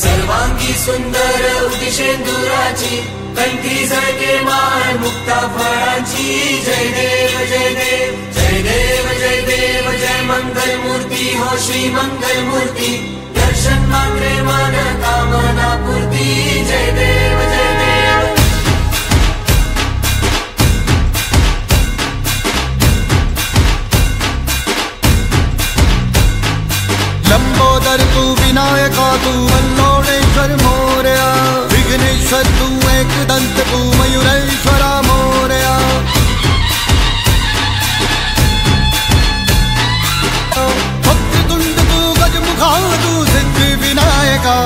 सर्वांगी सुंदर उदिशेंदुराची, कंठी झळके मान मुक्ता फळांची। जय देव जय देव जय देव जय देव जय मंगल मूर्ती हो श्री मंगल मूर्ती, दर्शन मात्रे मन कामना पूर्ती। जय देव जय देव। लंबोदर तू विनायका तू मल्लोणेश्वर मोरया, विघ्नेश्वर तू एकदंत तू मयूरेश्वरा मोरया। वक्रतुंड तू गजमुखा तू सिद्ध विनायका।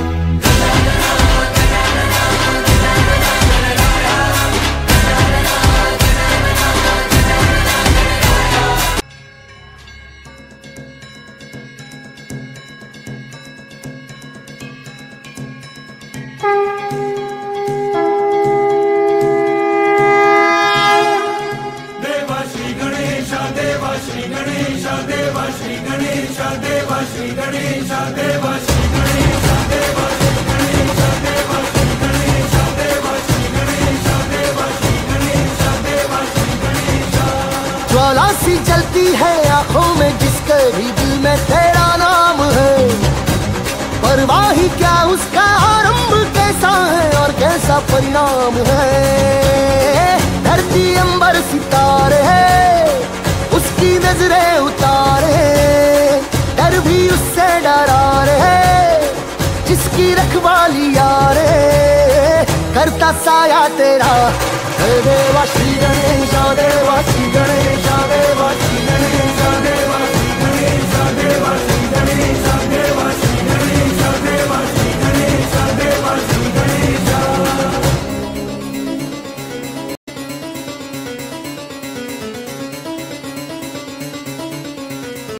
ज्वाला सी जलती है आंखों में जिसके भी दिल में तेरा नाम है, परवाही क्या उसका आरंभ कैसा है और कैसा परिणाम है। धरती अंबर सितारे है उसकी नजरें उतारे, डर भी उससे डरा रहे जिसकी रखवाली यारे। करता साया तेरा देवा श्री गणेश देवा श्री गणेश।